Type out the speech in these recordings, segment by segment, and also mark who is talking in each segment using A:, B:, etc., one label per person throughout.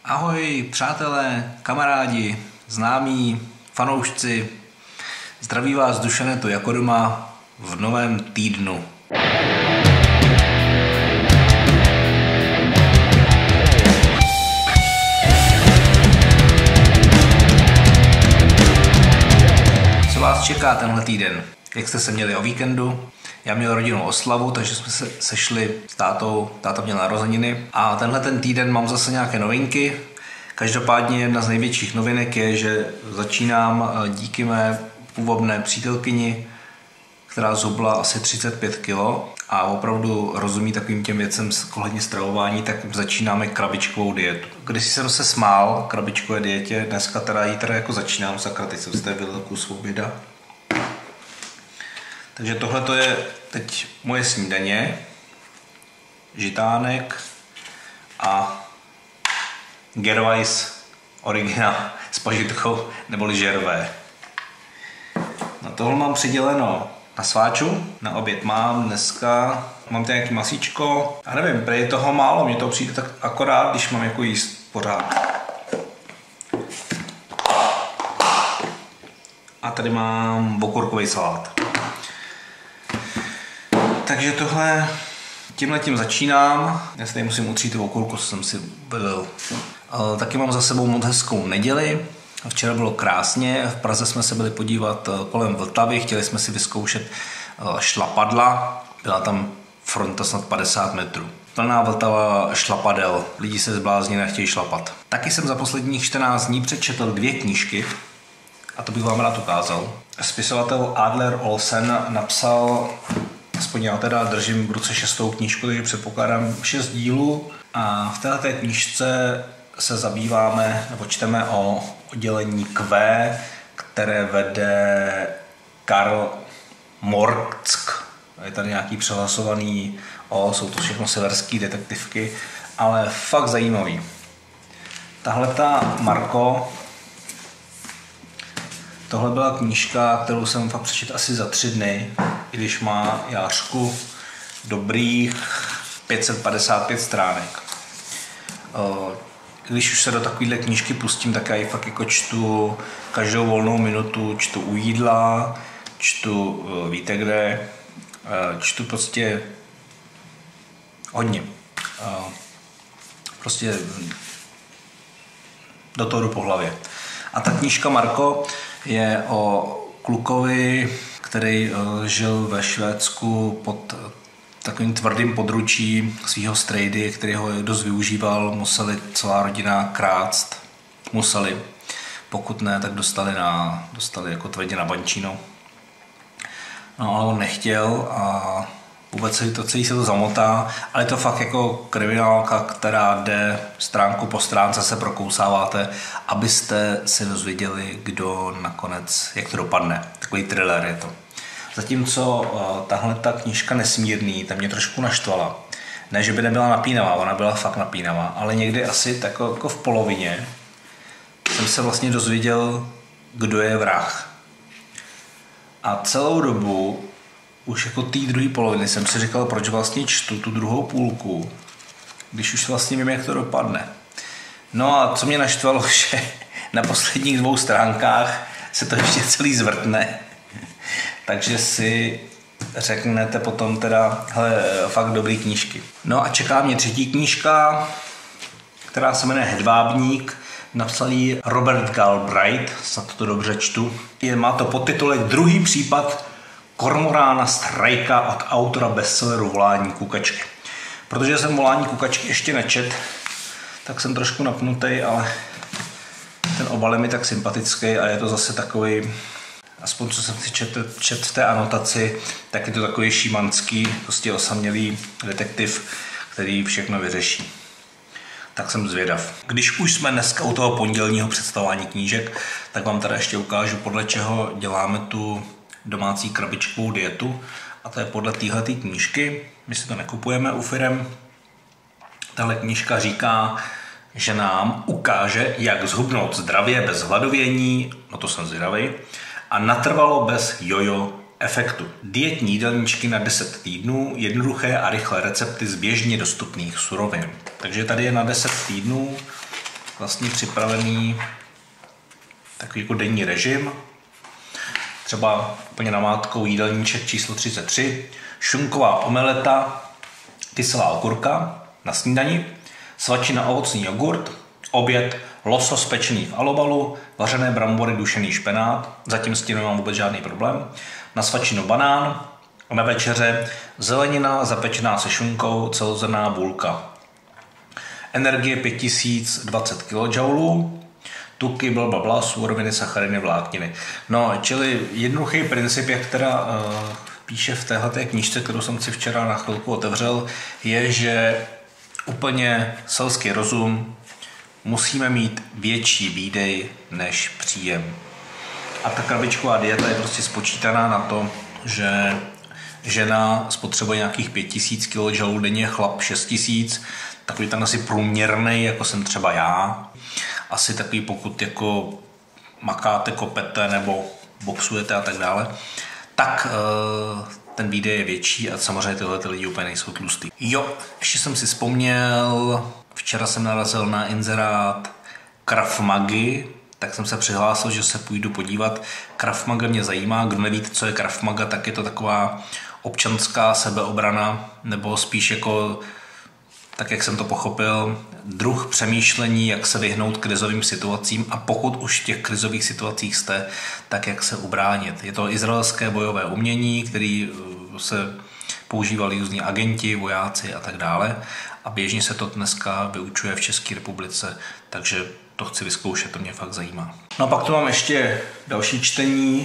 A: Ahoj přátelé, kamarádi, známí, fanoušci, zdraví vás Dušaneto jako doma v novém týdnu. Co vás čeká tenhle týden? Jak jste se měli o víkendu? Já měl rodinnou oslavu, takže jsme se sešli s tátou, táta měl narozeniny a tenhle ten týden mám zase nějaké novinky. Každopádně jedna z největších novinek je, že začínám díky mé půvabné přítelkyni, která zhubla asi 35 kg a opravdu rozumí takovým těm věcem ohledně stravování, tak začínáme krabičkovou dietu. Když jsem se smál krabičkové dietě, dneska teda jí teda jako začínám, sakra, teď jsem z té viděl kus oběda. Takže tohle to je teď moje snídaně, žitánek a Gervais originál s pažitkou neboli žervé. Na tohle mám přiděleno na sváču, na oběd mám dneska, mám tady nějaký masíčko a nevím, prý je toho málo, mně to přijde tak akorát, když mám jako jíst pořád. A tady mám okurkový salát. Takže tohle, tímhletím začínám. Já si tady musím utřít tu okurku, co jsem si vylil. Taky mám za sebou moc hezkou neděli. Včera bylo krásně, v Praze jsme se byli podívat kolem Vltavy, chtěli jsme si vyzkoušet šlapadla. Byla tam fronta snad 50 metrů. Plná Vltava šlapadel, lidi se zblázní, nechtějí šlapat. Taky jsem za posledních 14 dní přečetl 2 knížky a to bych vám rád ukázal. Spisovatel Adler Olsen napsal, aspoň já teda držím v ruce 6. knížku, takže předpokládám 6 dílů a v této knížce se zabýváme nebo čteme o oddělení Q, které vede Karl Marx. Je tady nějaký přehlasovaný jsou to všechno severské detektivky, ale fakt zajímavý. Tahleta Marko, tohle byla knížka, kterou jsem fakt přečetl asi za 3 dny, i když má jářku dobrých 555 stránek. Když už se do takovéhle knížky pustím, tak já ji fakt jako čtu každou volnou minutu, čtu u jídla, čtu víte kde, čtu prostě hodně. Prostě do toho jdu po hlavě. A ta knížka Marko je o klukovi, který žil ve Švédsku pod takovým tvrdým područí svého strejdy, který ho dost využíval, museli celá rodina krást, museli, pokud ne, tak dostali jako tvrdě na bančíno. No ale on nechtěl a vůbec celý se to zamotá, ale je to fakt jako kriminálka, která jde stránku po stránce, se prokousáváte, abyste se dozvěděli, kdo nakonec, jak to dopadne. Takový thriller je to. Zatímco tahle ta knížka Nesmírný, ta mě trošku naštvala. Ne, že by nebyla napínavá, ona byla fakt napínavá, ale někdy asi tak jako v polovině jsem se vlastně dozvěděl, kdo je vrah. A celou dobu, už jako té druhé poloviny, jsem si říkal, proč vlastně čtu tu druhou půlku, když už vlastně vím, jak to dopadne. No a co mě naštvalo, že na posledních 2 stránkách se to ještě celý zvrtne. Takže si řeknete potom teda, hele, fakt dobrý knížky. No a čeká mě 3. knížka, která se jmenuje Hedvábník. Napsal ji Robert Galbraith, snad to dobře čtu. Má to podtitulek Druhý případ kormorána Strajka od autora bestselleru Volání kukačky. Protože jsem Volání kukačky ještě nečet, tak jsem trošku napnutý, ale ten obal je mi tak sympatický a je to zase takový, aspoň co jsem si čet v té anotaci, tak je to takový šímanský, prostě osamělý detektiv, který všechno vyřeší. Tak jsem zvědav. Když už jsme dneska u toho pondělního představování knížek, tak vám tady ještě ukážu, podle čeho děláme tu domácí krabičkovou dietu. A to je podle téhleté knížky. My si to nekupujeme u firem. Tahle knížka říká, že nám ukáže, jak zhubnout zdravě bez hladovění, no to jsem zvědavý, a natrvalo bez jojo efektu. Dietní jídelníčky na 10 týdnů, jednoduché a rychlé recepty z běžně dostupných surovin. Takže tady je na 10 týdnů vlastně připravený takový jako denní režim. Třeba úplně namátkou jídelníček číslo 33, šunková omeleta, kyselá okurka na snídani, svačina ovocný jogurt, oběd, losos pečený v alobalu, vařené brambory, dušený špenát, zatím s tím nemám vůbec žádný problém, na svačinu banán, a na večeře zelenina zapečená se šunkou, celozrnná bůlka. Energie 5020 kJ, tuky, blablabla, suroviny, sachariny, vlákniny. No, čili jednoduchý princip, jak teda píše v téhleté knížce, kterou jsem si včera na chvilku otevřel, je, že úplně selský rozum, musíme mít větší výdej než příjem. A ta krabičková dieta je prostě spočítaná na to, že žena spotřebuje nějakých 5000 kJ denně, chlap 6000, takový ten asi průměrný, jako jsem třeba já. Asi takový, pokud jako makáte, kopete nebo boxujete a tak dále, tak ten výdej je větší a samozřejmě tyhle lidi úplně nejsou tlustý. Jo, ještě jsem si vzpomněl, včera jsem narazil na inzerát Krav Magy, tak jsem se přihlásil, že se půjdu podívat. Krav Maga mě zajímá, kdo nevíte, co je Krav Maga, tak je to taková občanská sebeobrana, nebo spíš jako, tak jak jsem to pochopil, druh přemýšlení, jak se vyhnout krizovým situacím a pokud už v těch krizových situacích jste, tak jak se ubránit. Je to izraelské bojové umění, který se používali různí agenti, vojáci a tak dále a běžně se to dneska vyučuje v České republice, takže to chci vyzkoušet, to mě fakt zajímá. No a pak tu mám ještě další čtení.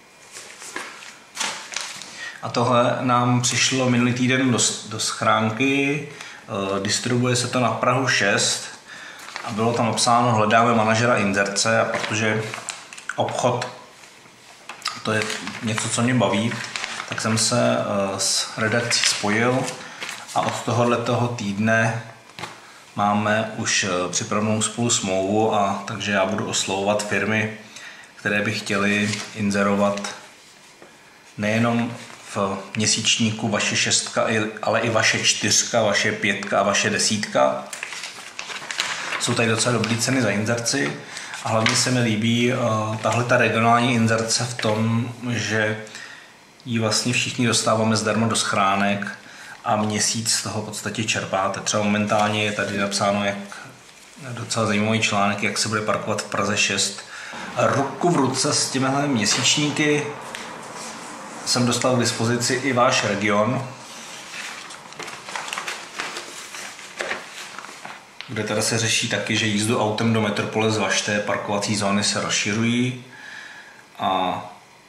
A: A tohle nám přišlo minulý týden do schránky. Distribuje se to na Prahu 6 a bylo tam napsáno hledáme manažera inzerce a protože obchod to je něco, co mě baví, tak jsem se s redakcí spojil a od tohoto týdne máme už připravenou spolu smlouvu a takže já budu oslovovat firmy, které by chtěly inzerovat nejenom v měsíčníku vaše 6, ale i vaše 4, vaše 5 a vaše 10. Jsou tady docela dobrý ceny za inzerci a hlavně se mi líbí tahle ta regionální inzerce v tom, že ji vlastně všichni dostáváme zdarma do schránek a měsíc z toho v podstatě čerpáte. Třeba momentálně je tady napsáno, jak docela zajímavý článek, jak se bude parkovat v Praze 6. A ruku v ruce s těmihle měsíčníky jsem dostal k dispozici i váš region, kde teda se řeší taky, že jízdu autem do metropole zvažte, parkovací zóny se rozšiřují a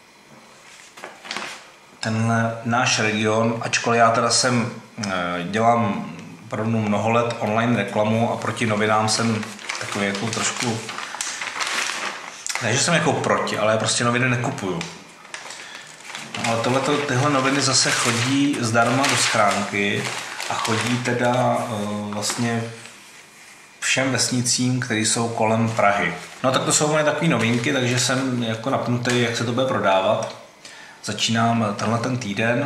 A: tenhle náš region, ačkoliv já teda dělám opravdu mnoho let online reklamu a proti novinám jsem takový jako trošku, ne, že jsem jako proti, ale já prostě noviny nekupuju. Ale tyhle noviny zase chodí zdarma do schránky a chodí teda vlastně všem vesnicím, které jsou kolem Prahy. No tak to jsou moje takové novinky, takže jsem jako napnutý, jak se to bude prodávat. Začínám ten týden.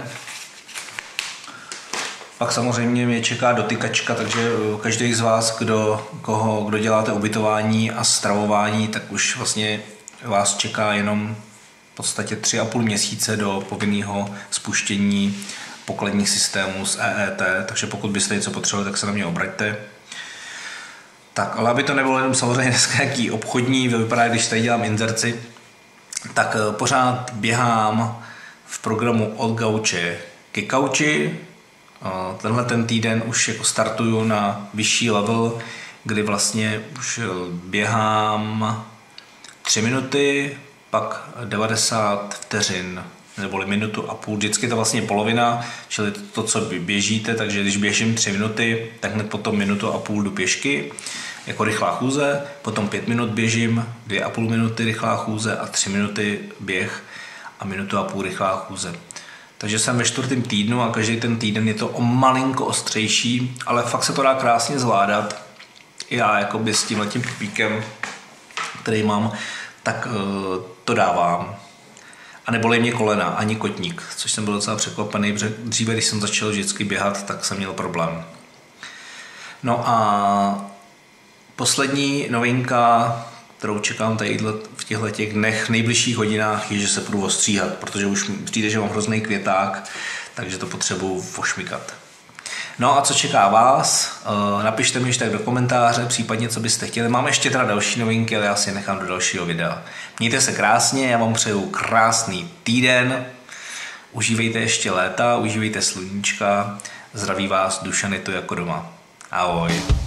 A: Pak samozřejmě mě čeká dotykačka, takže každý z vás, kdo děláte ubytování a stravování, tak už vlastně vás čeká jenom v podstatě 3,5 měsíce do povinného spuštění pokladních systémů z EET, takže pokud byste něco potřebovali, tak se na mě obraťte. Tak, ale aby to nebylo jenom samozřejmě dneska jaký obchodní, vypadá, když tady dělám inzerci, tak pořád běhám v programu od gauče ke kauči. Tenhle ten týden už jako startuju na vyšší level, kdy vlastně už běhám 3 minuty, pak 90 vteřin, neboli minutu a půl. Vždycky to vlastně polovina, čili to, co běžíte, takže když běžím 3 minuty, tak hned potom minutu a půl jdu pěšky, jako rychlá chůze, potom 5 minut běžím, 2,5 minuty rychlá chůze a 3 minuty běh a minutu a půl rychlá chůze. Takže jsem ve 4. týdnu a každý ten týden je to o malinko ostřejší, ale fakt se to dá krásně zvládat. Já jakoby s tímhletím pupíkem, který mám, tak to dávám. A nebolí mě kolena, ani kotník, což jsem byl docela překvapený, protože dříve, když jsem začal vždycky běhat, tak jsem měl problém. No a Poslední novinka, kterou čekám tady v těchto dnech, v nejbližších hodinách, je, že se půjdu ostříhat, protože už přijde, že mám hrozný květák, takže to potřebuji ošmikat. No a co čeká vás? Napište mi ještě tak do komentáře, případně co byste chtěli. Mám ještě teda další novinky, ale já si je nechám do dalšího videa. Mějte se krásně, já vám přeju krásný týden. Užívejte ještě léta, užívejte sluníčka. Zdraví vás Dušan, je to jako doma. Ahoj.